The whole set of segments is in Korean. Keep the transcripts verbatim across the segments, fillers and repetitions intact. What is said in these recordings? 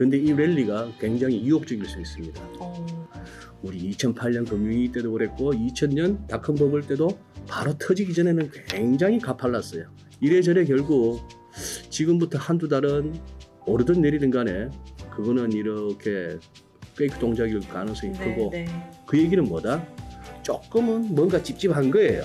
근데 이 랠리가 굉장히 유혹적일 수 있습니다. 어. 우리 이천팔 년 금융위기 때도 그랬고 이천 년 닷컴 버블 때도 바로 터지기 전에는 굉장히 가팔랐어요. 이래저래 결국 지금부터 한두 달은 오르든 내리든 간에 그거는 이렇게 페이크 동작일 가능성이 네, 크고 네. 그 얘기는 뭐다? 조금은 뭔가 찝찝한 거예요.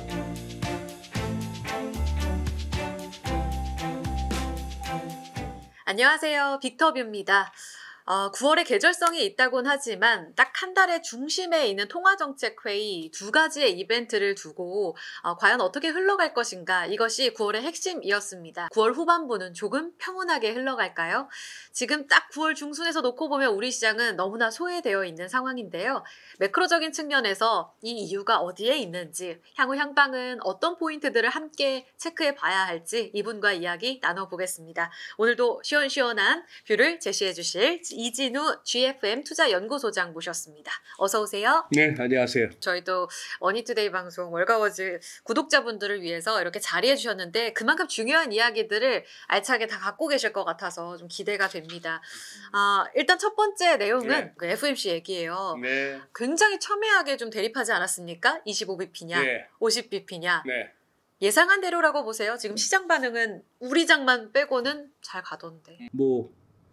안녕하세요. 빅터뷰입니다. 어, 구월에 계절성이 있다곤 하지만 딱 한 달의 중심에 있는 통화정책회의 두 가지의 이벤트를 두고 어, 과연 어떻게 흘러갈 것인가, 이것이 구월의 핵심이었습니다. 구월 후반부는 조금 평온하게 흘러갈까요? 지금 딱 구월 중순에서 놓고 보면 우리 시장은 너무나 소외되어 있는 상황인데요. 매크로적인 측면에서 이 이유가 어디에 있는지, 향후 향방은 어떤 포인트들을 함께 체크해 봐야 할지 이분과 이야기 나눠보겠습니다. 오늘도 시원시원한 뷰를 제시해 주실 이진우 지에프엠 투자연구소장 모셨습니다. 어서 오세요. 네, 안녕하세요. 저희도 머니투데이 방송 월가워즈 구독자분들을 위해서 이렇게 자리해 주셨는데 그만큼 중요한 이야기들을 알차게 다 갖고 계실 것 같아서 좀 기대가 됩니다. 아, 일단 첫 번째 내용은 네. 그 에프오엠씨 얘기예요. 네. 굉장히 첨예하게 좀 대립하지 않았습니까? 이십오 비피냐, 네. 오십 비피냐. 네. 예상한 대로라고 보세요. 지금 시장 반응은 우리 장만 빼고는 잘 가던데. 뭐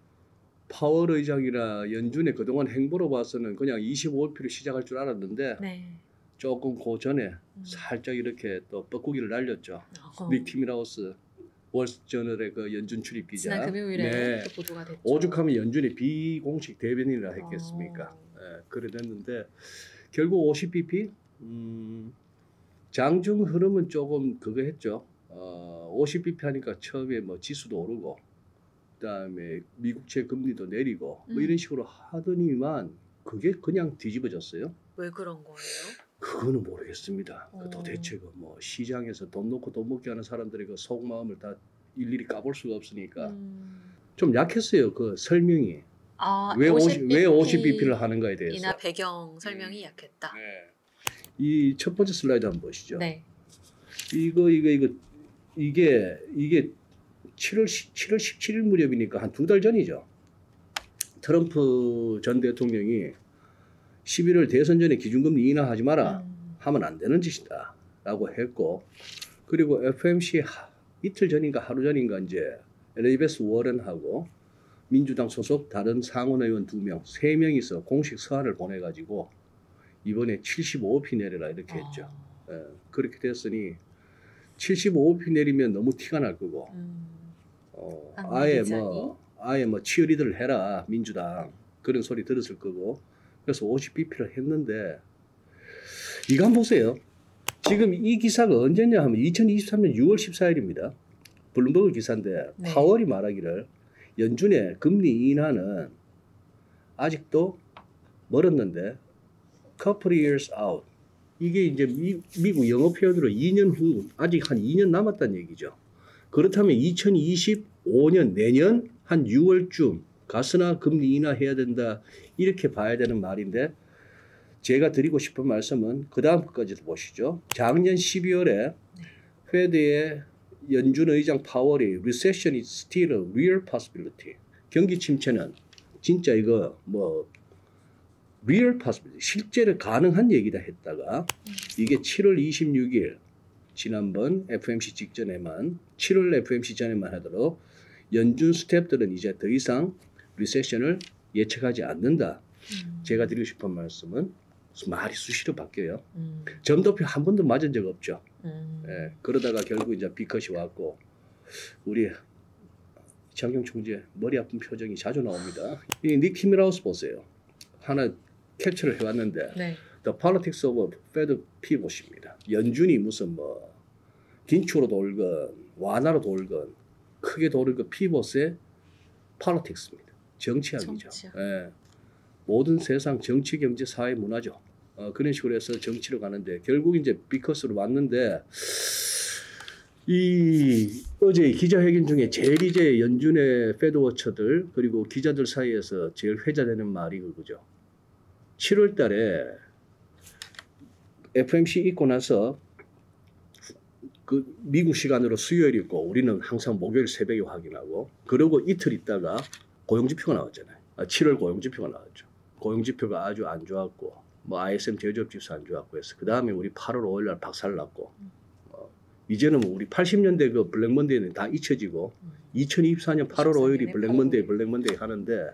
파월 의장이나 연준의 그동안 행보로 봐서는 그냥 이십오 피로 시작할 줄 알았는데 네. 조금 그 전에 음. 살짝 이렇게 또 뻐꾸기를 날렸죠. 어. 닉 티밀하우스 월스트저널의 그 연준 출입 기자. 지난 금요일에 네. 또 보도가 됐죠. 오죽하면 연준의 비공식 대변인이라 했겠습니까? 어. 예, 그래 됐는데 결국 오십 비피 음, 장중 흐름은 조금 그거 했죠. 어, 오십 비피 하니까 처음에 뭐 지수도 오르고 그다음에 미국채 금리도 내리고 뭐 음. 이런 식으로 하더니만 그게 그냥 뒤집어졌어요. 왜 그런 거예요? 그거는 모르겠습니다. 어. 그 도대체 그 뭐 시장에서 돈 놓고 돈 먹게 하는 사람들의 그 속마음을 다 일일이 까볼 수가 없으니까 음. 좀 약했어요. 그 설명이 아, 왜 오십 오십 왜 오십 비피를 하는가에 대해서. 이나 배경 설명이 음. 약했다. 네. 이 첫 번째 슬라이드 한번 보시죠. 네. 이거 이거 이거 이게 이게 칠월 십칠 일 무렵이니까 한 두 달 전이죠. 트럼프 전 대통령이 십일월 대선 전에 기준금리 인하하지 마라. 음. 하면 안 되는 짓이다 라고 했고, 그리고 에프오엠씨 하, 이틀 전인가 하루 전인가 이제 엘리베스 워런하고 민주당 소속 다른 상원의원 두 명, 세 명이서 공식 서한을 보내가지고 이번에 칠십오 피 내려라 이렇게 했죠. 아. 예, 그렇게 됐으니 칠십오 피 내리면 너무 티가 날 거고, 음. 어, 아, 아예 민주당이? 뭐 아예 뭐 치어리더를 해라 민주당 그런 소리 들었을 거고, 그래서 오십 비피를 했는데 이거 한번 보세요. 지금 이 기사가 언제냐 하면 이천이십삼 년 유월 십사일입니다. 블룸버그 기사인데 네. 파월이 말하기를 연준의 금리 인하는 아직도 멀었는데 couple years out. 이게 이제 미, 미국 영어 표현으로 이 년 후, 아직 한 이 년 남았다는 얘기죠. 그렇다면 이천이십오 년 내년 한 유월쯤 가스나 금리 인하해야 된다 이렇게 봐야 되는 말인데, 제가 드리고 싶은 말씀은 그 다음 것까지도 보시죠. 작년 십이월에 페드의 연준 의장 파월이 Recession is still a real possibility. 경기 침체는 진짜 이거 뭐 real possibility, 실제로 가능한 얘기다 했다가 이게 칠월 이십육일 지난번 에프오엠씨 직전에만, 칠월 에프오엠씨 전에만 하도록 연준 스태프들은 이제 더 이상 리세션을 예측하지 않는다. 음. 제가 드리고 싶은 말씀은 말이 수시로 바뀌어요. 음. 점도표 한 번도 맞은 적 없죠. 음. 예, 그러다가 결국 이제 비컷이 왔고, 우리 이창경 총재 머리 아픈 표정이 자주 나옵니다. 이 닉 티밀하우스 보세요. 하나 캡처를 해왔는데 네. The Politics of Fed Pivot입니다. 연준이 무슨 뭐 긴축으로 돌건 완화로 돌건 크게 돌건 피벗의 Politics입니다. 정치학이죠. 정치학. 예. 모든 세상 정치, 경제, 사회, 문화죠. 어, 그런 식으로 해서 정치로 가는데 결국 이제 비커스로 왔는데, 이 어제 기자회견 중에 제일 이제 연준의 페드워처들 그리고 기자들 사이에서 제일 회자되는 말이 그거죠. 칠월 달에 에프오엠씨 있고 나서 그 미국 시간으로 수요일 있고 우리는 항상 목요일 새벽에 확인하고, 그러고 이틀 있다가 고용지표가 나왔잖아요. 칠월 고용지표가 나왔죠. 고용지표가 아주 안 좋았고 뭐 아이에스엠 제조업지수 안 좋았고 해서 그 다음에 우리 팔월 오일 날 박살났고 어, 이제는 뭐 우리 팔십 년대 그 블랙먼데이는 다 잊혀지고 음. 이천이십사 년 팔월 오일이 블랙먼데이 블랙먼데이 하는데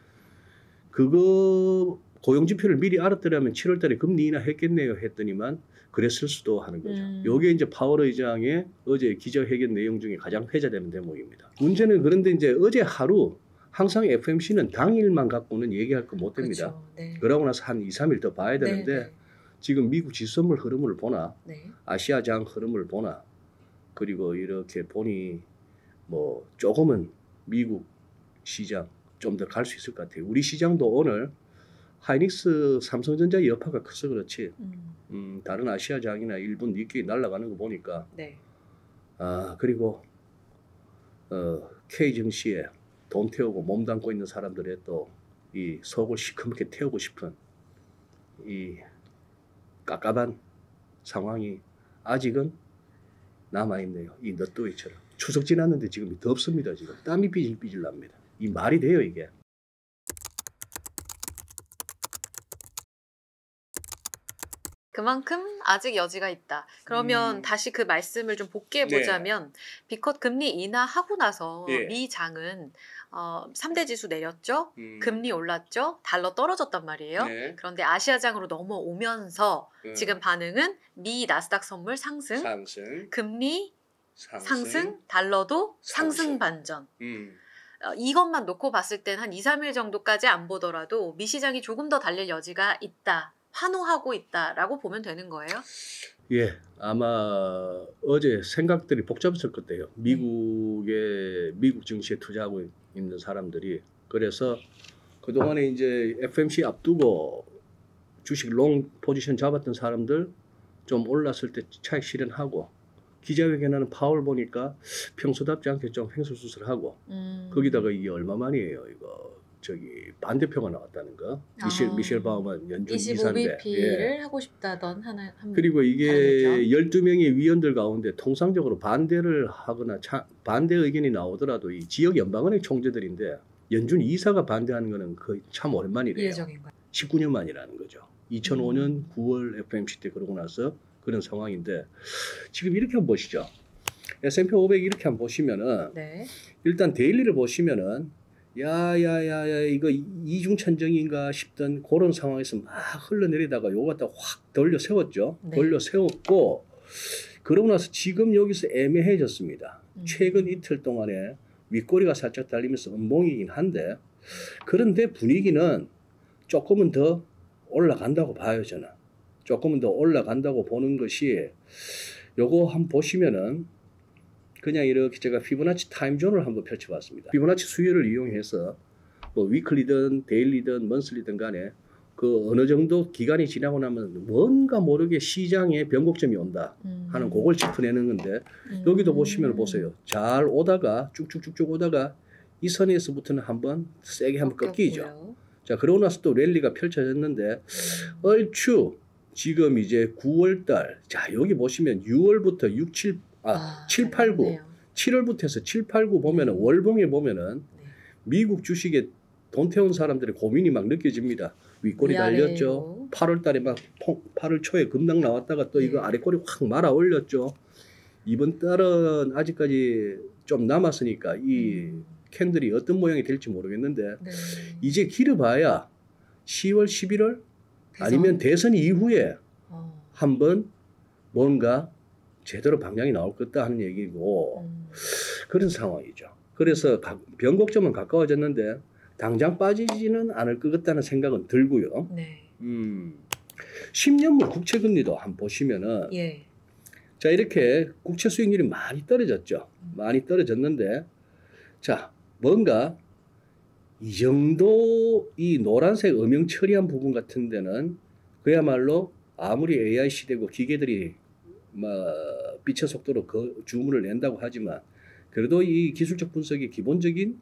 그거 고용지표를 미리 알았더라면 칠월 달에 금리 인하 했겠네요 했더니만 그랬을 수도 하는 거죠. 음. 요게 이제 파월 의장의 어제 기자회견 내용 중에 가장 회자되는 대목입니다. 문제는 그런데 이제 어제 하루 항상 에프오엠씨는 당일만 갖고는 얘기할 거 못 됩니다. 그렇죠. 네. 그러고 나서 한 이, 삼 일 더 봐야 되는데 네, 네. 지금 미국 지수선물 흐름을 보나 네. 아시아장 흐름을 보나 그리고 이렇게 보니 뭐 조금은 미국 시장 좀 더 갈 수 있을 것 같아요. 우리 시장도 오늘 하이닉스 삼성전자 여파가 커서 그렇지 음. 음, 다른 아시아장이나 일본 니케이 날아가는 거 보니까 네. 아 그리고 어, K 증시에 돈 태우고 몸 담고 있는 사람들의 또 이 속을 시커멓게 태우고 싶은 이 깝깝한 상황이 아직은 남아있네요. 이 넛도이처럼. 추석 지났는데 지금 덥습니다. 지금 땀이 삐질삐질 납니다. 이 말이 돼요 이게. 그만큼 아직 여지가 있다. 그러면 음. 다시 그 말씀을 좀 복귀해 네. 보자면 비컷 금리 인하하고 나서 예. 미 장은 어, 삼 대 지수 내렸죠. 음. 금리 올랐죠. 달러 떨어졌단 말이에요. 네. 그런데 아시아장으로 넘어오면서 네. 지금 반응은 미 나스닥 선물 상승, 상승, 금리 상승, 상승, 달러도 상승. 상승 반전. 음. 어, 이것만 놓고 봤을 땐 한 이, 삼 일 정도까지 안 보더라도 미 시장이 조금 더 달릴 여지가 있다. 환호하고 있다라고 보면 되는 거예요. 예, 아마 어제 생각들이 복잡했을 것 같아요. 미국의 미국 증시에 투자하고 있는 사람들이 그래서 그 동안에 이제 에프오엠씨 앞두고 주식 롱 포지션 잡았던 사람들 좀 올랐을 때 차익 실현하고 기자회견하는 파월 보니까 평소답지 않게 좀 횡설수설하고 음. 거기다가 이게 얼마만이에요 이거. 저기 반대표가 나왔다는 거. 미셸 아. 미셸 바우먼 연준 이십오 이사인데. 비피를 예. 하고 싶다던 하나 한 그리고 이게 다르겠죠? 열두 명의 위원들 가운데 통상적으로 반대를 하거나 차, 반대 의견이 나오더라도 이 지역 연방은행 총재들인데 연준 이사가 반대하는 거는 거의 참 오랜만이래요. 이례적인 거예요. 십구 년 만이라는 거죠. 이천오 년 구월 에프오엠씨 때 그러고 나서 그런 상황인데 지금 이렇게 한번 보시죠. 에스 앤 피 오백 이렇게 한번 보시면은 네. 일단 데일리를 보시면은 야야야야 이거 이중천정인가 싶던 그런 상황에서 막 흘러내리다가 요거 갖다 확 돌려 세웠죠. 네. 돌려 세웠고 그러고 나서 지금 여기서 애매해졌습니다. 음. 최근 이틀 동안에 윗꼬리가 살짝 달리면서 음봉이긴 한데 그런데 분위기는 조금은 더 올라간다고 봐요 저는. 조금은 더 올라간다고 보는 것이 요거 한번 보시면은 그냥 이렇게 제가 피보나치 타임존을 한번 펼쳐봤습니다. 피보나치 수열을 이용해서 뭐 위클리든 데일리든 먼슬리든 간에 그 어느 정도 기간이 지나고 나면 뭔가 모르게 시장에 변곡점이 온다 음. 하는 그걸 짚어내는 건데 음. 여기도 보시면 보세요. 잘 오다가 쭉쭉쭉쭉 오다가 이 선에서부터는 한번 세게 한번 꺾이죠. 꺾였고요. 자 그러고 나서 또 랠리가 펼쳐졌는데 음. 얼추 지금 이제 구월달 자 여기 보시면 유월부터 육, 칠 아, 아, 칠, 팔, 구 그렇네요. 칠월부터 해서 칠, 팔, 구 보면은 월봉에 보면은 네. 미국 주식에 돈 태운 사람들의 고민이 막 느껴집니다. 윗꼬리 위아래로. 달렸죠. 팔월 달에 막 팔월 초에 급락 나왔다가 또 이거 네. 아래꼬리 확 말아 올렸죠. 이번 달은 아직까지 좀 남았으니까 이 음. 캔들이 어떤 모양이 될지 모르겠는데 네. 이제 길어봐야 시월, 십일월 대선? 아니면 대선 이후에 어. 한번 뭔가 제대로 방향이 나올 것 같다 하는 얘기고 음. 그런 상황이죠. 그래서 가, 변곡점은 가까워졌는데 당장 빠지지는 않을 것 같다는 생각은 들고요. 네. 음, 십 년물 국채금리도 한번 보시면은 예. 자 이렇게 국채 수익률이 많이 떨어졌죠. 많이 떨어졌는데 자 뭔가 이 정도 이 노란색 음영 처리한 부분 같은 데는 그야말로 아무리 에이아이 시대고 기계들이 막 빛의 속도로 그 주문을 낸다고 하지만 그래도 이 기술적 분석의 기본적인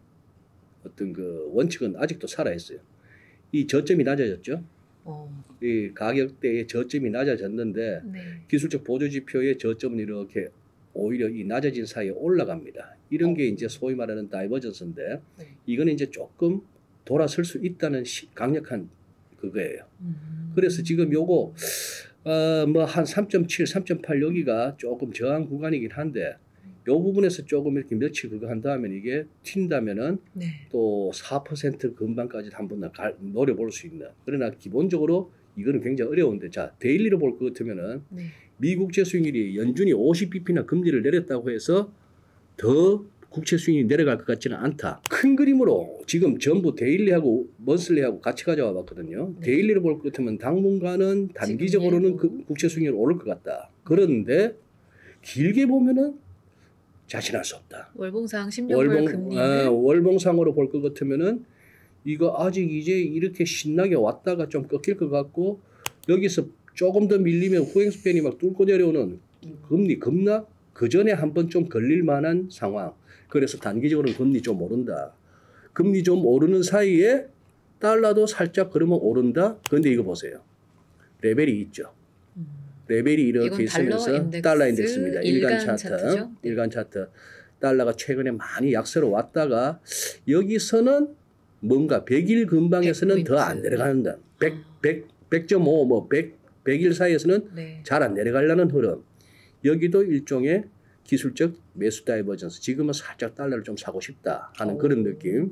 어떤 그 원칙은 아직도 살아있어요. 이 저점이 낮아졌죠. 어. 이 가격대의 저점이 낮아졌는데 네. 기술적 보조지표의 저점은 이렇게 오히려 이 낮아진 사이에 올라갑니다. 이런 게 이제 소위 말하는 다이버전스인데 네. 이거는 이제 조금 돌아설 수 있다는 시, 강력한 그거예요. 음. 그래서 지금 요거 어, 뭐 한 삼 점 칠, 삼 점 팔 여기가 조금 저항 구간이긴 한데 요 부분에서 조금 이렇게 며칠 그거 한 다음에 이게 튄다면은 네. 또 사 퍼센트 근방까지 한번 갈- 노려볼 수 있는. 그러나 기본적으로 이거는 굉장히 어려운데 자 데일리로 볼 것 같으면은 네. 미국 국채 수익률이 연준이 오십 비피나 금리를 내렸다고 해서 더 국채 수익률이 내려갈 것 같지는 않다. 큰 그림으로 지금 전부 데일리하고 먼슬리하고 같이 가져와 봤거든요. 네. 데일리로 볼 것 같으면 당분간은 단기적으로는 일부. 그 국채 수익률이 오를 것 같다. 그런데 길게 보면은 자신할 수 없다. 월봉상 십 년물 월봉, 금리는 아, 월봉상으로 볼 것 같으면은 이거 아직 이제 이렇게 신나게 왔다가 좀 꺾일 것 같고 여기서 조금 더 밀리면 후행 스팬이 막 뚫고 내려오는 금리 급락 그 전에 한번 좀 걸릴 만한 상황. 그래서 단기적으로는 금리 좀 오른다. 금리 좀 오르는 사이에 달러도 살짝 그러면 오른다. 그런데 이거 보세요. 레벨이 있죠. 음. 레벨이 이렇게 이건 있으면서 달러 인덱스, 달러 인덱스입니다. 일간, 일간 차트, 차트죠? 네. 일간 차트. 달러가 최근에 많이 약세로 왔다가 여기서는 뭔가 백 일 근방에서는 더 안 포인트. 내려간다. 백, 아. 백, 백 점 오, 뭐 백, 백 일 사이에서는 네. 잘 안 내려가려는 흐름. 여기도 일종의 기술적 매수 다이버전스. 지금은 살짝 달러를 좀 사고 싶다 하는 오. 그런 느낌.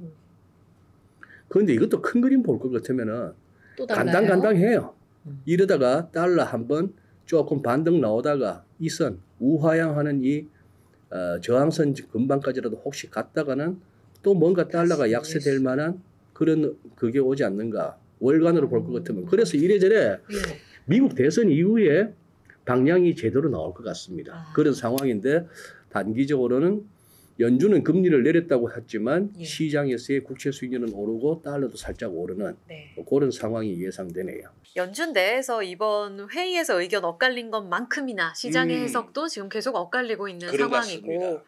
그런데 이것도 큰 그림 볼 것 같으면은 또 달라요? 간당간당해요. 음. 이러다가 달러 한번 조금 반등 나오다가 이 선 우하향하는 이 어, 저항선 근방까지라도 혹시 갔다가는 또 뭔가 달러가 다시 약세될 만한 그런 그게 오지 않는가. 월간으로 볼 것 음. 같으면. 그래서 이래저래 예. 미국 대선 이후에 방향이 제대로 나올 것 같습니다. 아. 그런 상황인데 단기적으로는 연준은 금리를 내렸다고 했지만 예. 시장에서의 국채 수익률은 오르고 달러도 살짝 오르는 네. 그런 상황이 예상되네요. 연준 내에서 이번 회의에서 의견 엇갈린 것만큼이나 시장의 음. 해석도 지금 계속 엇갈리고 있는 그런 것 상황이고 같습니다.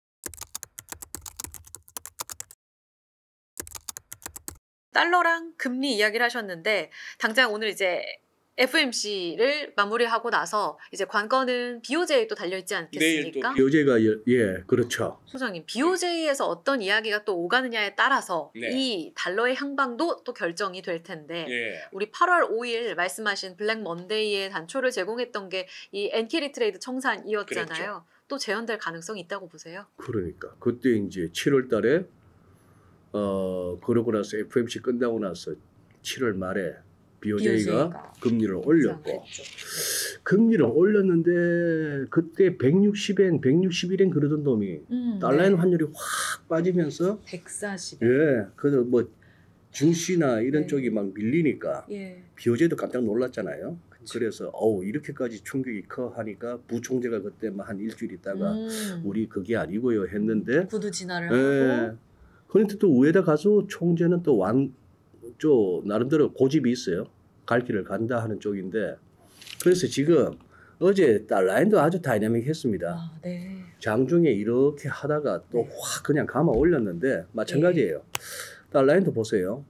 달러랑 금리 이야기를 하셨는데 당장 오늘 이제 에프오엠씨를 마무리하고 나서 이제 관건은 비오제이에 또 달려있지 않겠습니까? 비오제이가 예 그렇죠. 소장님, 비오제이에서 어떤 이야기가 또 오가느냐에 따라서 네. 이 달러의 향방도 또 결정이 될 텐데 예. 우리 팔월 오일 말씀하신 블랙 먼데이에 단초를 제공했던 게 이 엔캐리 트레이드 청산이었잖아요. 그랬죠. 또 재현될 가능성이 있다고 보세요? 그러니까 그때 이제 칠월 달에 어 그러고 나서 에프오엠씨 끝나고 나서 칠월 말에 비오제이가 비오제이가 금리를 올렸고 상승했죠. 금리를 올렸는데 그때 백육십엔, 백육십일엔 그러던 놈이 음, 달러엔 네. 환율이 확 빠지면서 백사십. 예, 그래서 뭐 중시나 이런 네. 쪽이 막 밀리니까 예. 비오제이도 깜짝 놀랐잖아요. 그쵸. 그래서 어우 이렇게까지 충격이 커 하니까 부총재가 그때 막 한 일주일 있다가 음. 우리 그게 아니고요 했는데 구두 진화를 예. 하고 그런데 또 우에다 가서 총재는 또 완, 저 나름대로 고집이 있어요. 갈 길을 간다 하는 쪽인데 그래서 지금 어제 달라인도 아주 다이나믹했습니다. 아, 네. 장중에 이렇게 하다가 또 확 그냥 감아 올렸는데 마찬가지예요. 달라인도 보세요.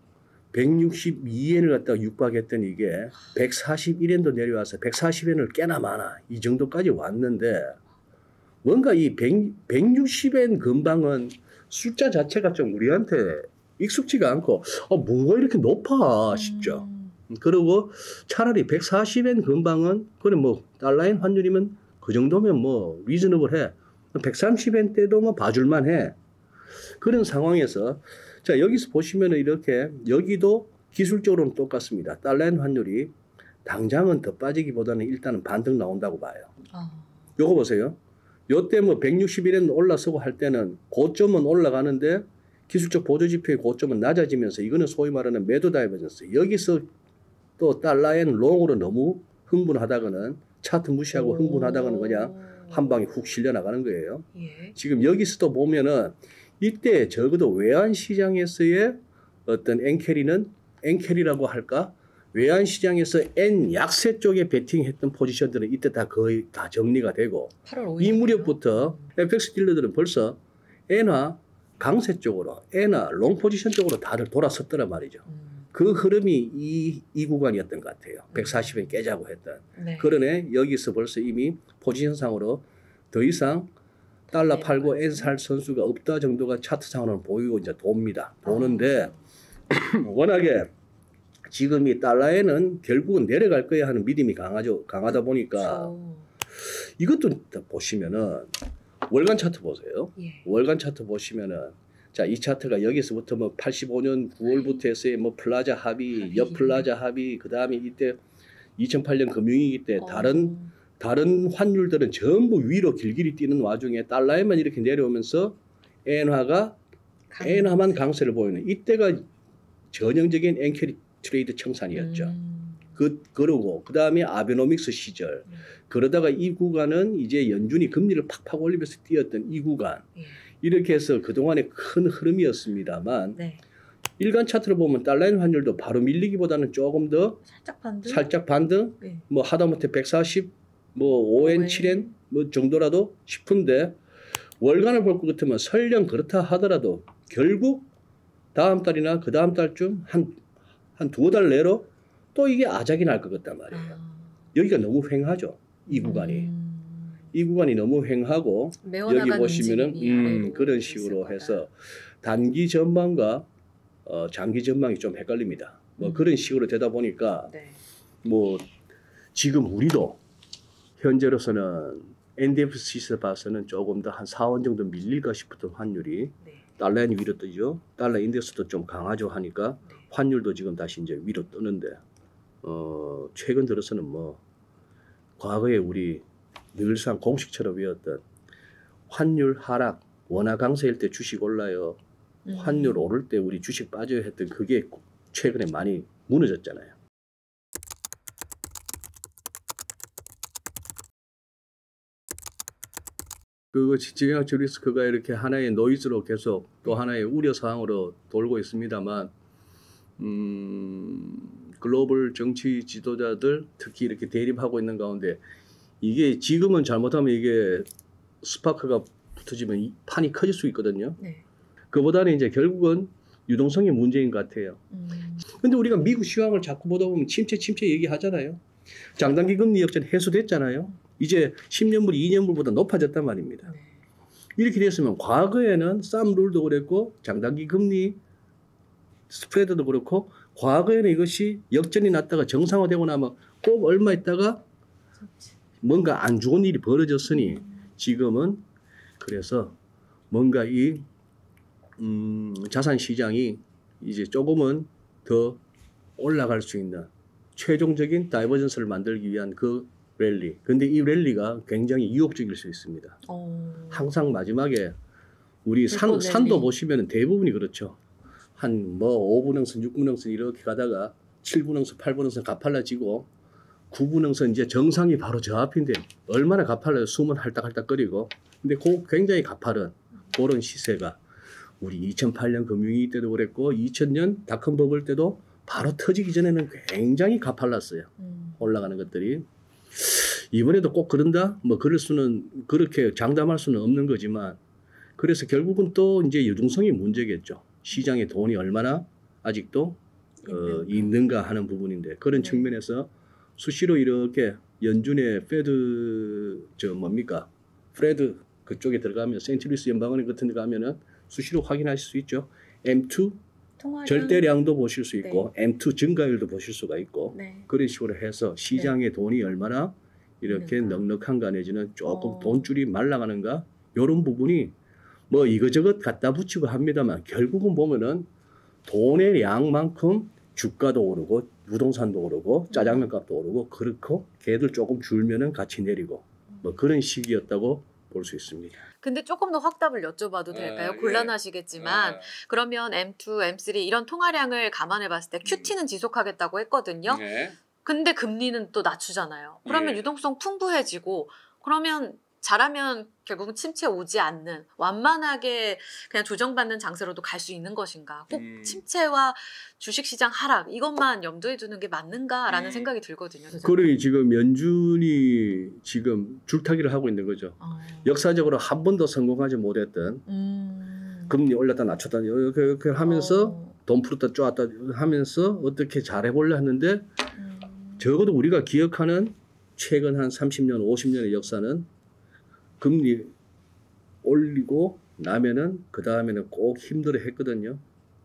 백육십이엔을 갖다가 육박했던 이게 백사십일엔도 내려와서 백사십엔을 꽤나 많아. 이 정도까지 왔는데 뭔가 이 백, 백육십엔 근방은 숫자 자체가 좀 우리한테 익숙지가 않고 어, 뭐가 이렇게 높아 싶죠. 음. 그리고 차라리 백사십엔 근방은 그래 뭐 달러인 환율이면 그 정도면 뭐 리즈너블해. 백삼십엔 때도 뭐 봐줄만 해. 그런 상황에서 자 여기서 보시면은 이렇게 여기도 기술적으로는 똑같습니다. 달러인 환율이 당장은 더 빠지기보다는 일단은 반등 나온다고 봐요. 아. 요거 보세요. 요때 뭐 백육십일엔 올라서고 할 때는 고점은 올라가는데 기술적 보조지표의 고점은 낮아지면서 이거는 소위 말하는 매도 다이버전스. 여기서 또 달러엔 롱으로 너무 흥분하다가는 차트 무시하고 흥분하다가는 그냥 한 방에 훅 실려 나가는 거예요. 예. 지금 여기서도 보면은 이때 적어도 외환 시장에서의 어떤 엔캐리는 엔캐리라고 할까? 외환 시장에서 N 약세 쪽에 베팅했던 포지션들은 이때 다 거의 다 정리가 되고 팔월 오일. 이 무렵부터 에프엑스 딜러들은 벌써 N화 강세 쪽으로 N화 롱 포지션 쪽으로 다들 돌아섰더란 말이죠. 음. 그 흐름이 이, 이 구간이었던 것 같아요. 백사십엔 깨자고 했던. 네. 그러네 여기서 벌써 이미 포지션상으로 더 이상 달러 네, 팔고 맞아요. N 살 선수가 없다 정도가 차트상으로는 보이고 이제 돕니다. 도는데 워낙에 지금 이 달러에는 결국은 내려갈 거야 하는 믿음이 강하죠. 강하다 보니까 그렇죠. 이것도 보시면은 월간 차트 보세요. 예. 월간 차트 보시면은 자, 이 차트가 여기서부터 뭐 팔십오 년 구월부터 해서 뭐 플라자 합의, 합의. 옆 플라자 합의, 그 다음에 이때 이천팔 년 금융위기 때 어. 다른 다른 환율들은 전부 위로 길길이 뛰는 와중에 달러에만 이렇게 내려오면서 엔화가 강- 엔화만 강세를 보이는 이때가 전형적인 엔캐리 트레이드 청산이었죠. 음. 그 그러고 그 다음에 아베노믹스 시절 음. 그러다가 이 구간은 이제 연준이 금리를 팍팍 올리면서 뛰었던 이 구간 예. 이렇게 해서 그동안의 큰 흐름이었습니다만 네. 일간 차트를 보면 달러엔 환율도 바로 밀리기보다는 조금 더 살짝 반등. 살짝 반등 네. 뭐 하다못해 백사십 뭐 오 엔, 오 엔. 칠 엔 뭐 정도라도 싶은데 월간을 볼 것 같으면 설령 그렇다 하더라도 결국 다음 달이나 그 다음 달쯤 한 한 두어 달 내로 또 이게 아작이 날 것 같단 말이에요. 아. 여기가 너무 횡하죠. 이 구간이. 음. 이 구간이 너무 횡하고 여기 메어나가는 보시면은 움직임이 음, 아래로 그런 있을 식으로 거다. 해서 단기 전망과 어, 장기 전망이 좀 헷갈립니다. 뭐 음. 그런 식으로 되다 보니까 네. 뭐 지금 우리도 현재로서는 엔디에프씨에서 봐서는 조금 더 한 사 원 정도 밀릴까 싶었던 환율이 네. 달러엔 위로 뜨죠. 달러 인덱스도 좀 강하죠 하니까 네. 환율도 지금 다시 이제 위로 뜨는데 어, 최근 들어서는 뭐 과거에 우리 늘상 공식처럼 외웠던 환율 하락, 원화 강세일 때 주식 올라요. 음. 환율 오를 때 우리 주식 빠져야 했던 그게 최근에 많이 무너졌잖아요. 그거 지정학적 리스크가 이렇게 하나의 노이즈로 계속 또 하나의 우려 사항으로 돌고 있습니다만 음, 글로벌 정치 지도자들 특히 이렇게 대립하고 있는 가운데 이게 지금은 잘못하면 이게 스파크가 붙어지면 이 판이 커질 수 있거든요. 네. 그보다는 이제 결국은 유동성이 문제인 것 같아요. 음. 근데 우리가 미국 시황을 자꾸 보다 보면 침체 침체 얘기하잖아요. 장단기 금리 역전 해소됐잖아요. 이제 십 년물, 이 년물보다 높아졌단 말입니다. 네. 이렇게 됐으면 과거에는 쌈 룰도 그랬고 장단기 금리 스프레드도 그렇고 과거에는 이것이 역전이 났다가 정상화되고 나면 꼭 얼마 있다가 그렇지. 뭔가 안 좋은 일이 벌어졌으니 지금은 그래서 뭔가 이 음, 자산 시장이 이제 조금은 더 올라갈 수 있는 최종적인 다이버전스를 만들기 위한 그 랠리. 근데 이 랠리가 굉장히 유혹적일 수 있습니다. 어. 항상 마지막에 우리 산, 불꽃 산도 랠리. 보시면 대부분이 그렇죠. 한 뭐 오 분응선, 육 분응선 이렇게 가다가 칠 분응선, 팔 분응선 가팔라지고 구 분응선 이제 정상이 바로 저 앞인데 얼마나 가팔라요. 숨은 할딱할딱거리고. 근데 그 굉장히 가파른 그런 시세가 우리 이천팔 년 금융위기 때도 그랬고 이천 년 닷컴 버블 때도 바로 터지기 전에는 굉장히 가팔랐어요. 음. 올라가는 것들이. 이번에도 꼭 그런다? 뭐 그럴 수는 그렇게 장담할 수는 없는 거지만 그래서 결국은 또 이제 유동성이 문제겠죠. 시장에 돈이 얼마나 아직도 어, 있는가. 있는가 하는 부분인데 그런 네. 측면에서 수시로 이렇게 연준의 페드 저 뭡니까 프레드 그쪽에 들어가면 센트루이스 연방은행 같은 데 가면은 수시로 확인하실 수 있죠. 엠 투 통화량. 절대량도 보실 수 있고 엠 투 증가율도 보실 수가 있고 네. 그런 식으로 해서 시장에 돈이 얼마나 이렇게 있는가. 넉넉한가 내지는 조금 어. 돈줄이 말라가는가 이런 부분이 뭐 이것저것 갖다 붙이고 합니다만 결국은 보면은 돈의 양만큼 주가도 오르고 부동산도 오르고 짜장면 값도 오르고 그렇고 걔들 조금 줄면은 같이 내리고 뭐 그런 시기였다고 볼 수 있습니다. 근데 조금 더 확답을 여쭤봐도 될까요? 아, 예. 곤란하시겠지만 그러면 엠 투, 엠 쓰리 이런 통화량을 감안해 봤을 때 큐티는 지속하겠다고 했거든요. 네. 근데 금리는 또 낮추잖아요. 그러면 예. 유동성 풍부해지고 그러면 잘하면 결국은 침체 오지 않는 완만하게 그냥 조정받는 장세로도 갈 수 있는 것인가. 꼭 음. 침체와 주식시장 하락 이것만 염두에 두는 게 맞는가라는 음. 생각이 들거든요. 그러니 지금 연준이 지금 줄타기를 하고 있는 거죠. 어. 역사적으로 한 번도 성공하지 못했던 음. 금리 올렸다 낮췄다 이렇게, 이렇게 하면서 어. 돈 풀었다 쪼았다 하면서 어떻게 잘해보려 했는데 음. 적어도 우리가 기억하는 최근 한 삼십 년, 오십 년의 역사는 금리 올리고 나면은 그 다음에는 꼭 힘들어 했거든요.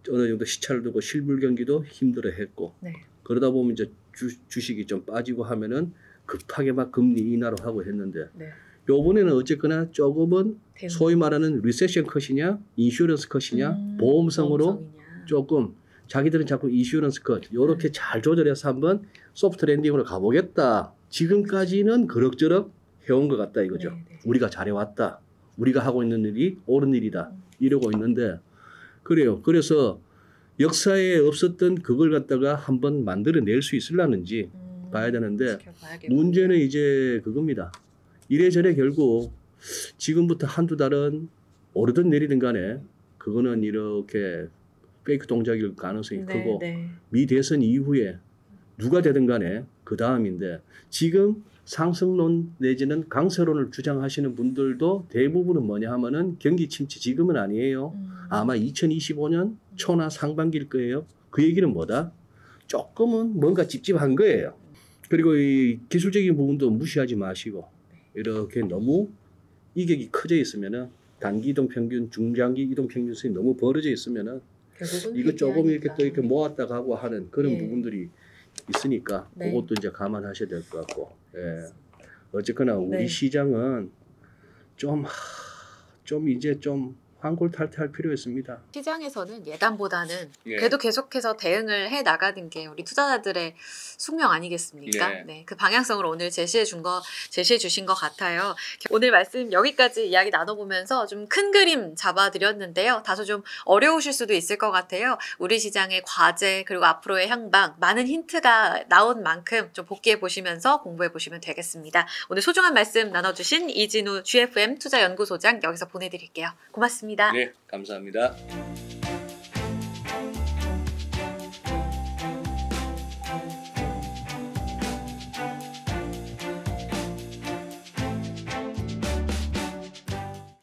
어느 정도 시차를 두고 실물 경기도 힘들어했고 네. 그러다 보면 이제 주, 주식이 좀 빠지고 하면은 급하게 막 금리 인하로 하고 했는데 네. 요번에는 어쨌거나 조금은 대응. 소위 말하는 리세션 컷이냐 인슈런스 컷이냐 음, 보험성으로 보험성이냐. 조금 자기들은 자꾸 인슈런스 컷 요렇게 음. 잘 조절해서 한번 소프트 랜딩으로 가보겠다. 지금까지는 그럭저럭 해온 것 같다 이거죠. 네, 네. 우리가 잘해왔다. 우리가 하고 있는 일이 옳은 일이다. 음. 이러고 있는데 그래요. 그래서 역사에 없었던 그걸 갖다가 한번 만들어낼 수 있을라는지 음, 봐야 되는데 지켜봐야겠군요. 문제는 이제 그겁니다. 이래저래 결국 지금부터 한두 달은 오르든 내리든 간에 그거는 이렇게 페이크 동작일 가능성이 네, 크고 네. 미 대선 이후에 누가 되든 간에 그 다음인데 지금 상승론 내지는 강세론을 주장하시는 분들도 대부분은 뭐냐 하면은 경기 침체 지금은 아니에요. 음. 아마 이천이십오 년 초나 상반기일 거예요. 그 얘기는 뭐다? 조금은 뭔가 찝찝한 거예요. 그리고 이 기술적인 부분도 무시하지 마시고 이렇게 너무 이격이 커져 있으면은 단기 이동 평균, 중장기 이동 평균선이 너무 벌어져 있으면은 결국은 이거 조금 이렇게 회귀하니까. 또 이렇게 모았다 가고 하는 그런 예. 부분들이 있으니까 네. 그것도 이제 감안하셔야 될 것 같고. 예. 어쨌거나 우리 네. 시장은 좀, 하, 좀 이제 좀 환골탈퇴할 필요 있습니다. 시장에서는 예단보다는 예. 그래도 계속해서 대응을 해 나가는 게 우리 투자자들의 숙명 아니겠습니까? 예. 네, 그 방향성을 오늘 제시해 준 거 제시해 주신 것 같아요. 오늘 말씀 여기까지 이야기 나눠보면서 좀 큰 그림 잡아드렸는데요. 다소 좀 어려우실 수도 있을 것 같아요. 우리 시장의 과제 그리고 앞으로의 향방 많은 힌트가 나온 만큼 좀 복기해 보시면서 공부해 보시면 되겠습니다. 오늘 소중한 말씀 나눠주신 이진우 지에프엠 투자연구소장 여기서 보내드릴게요. 고맙습니다. 네, 감사합니다.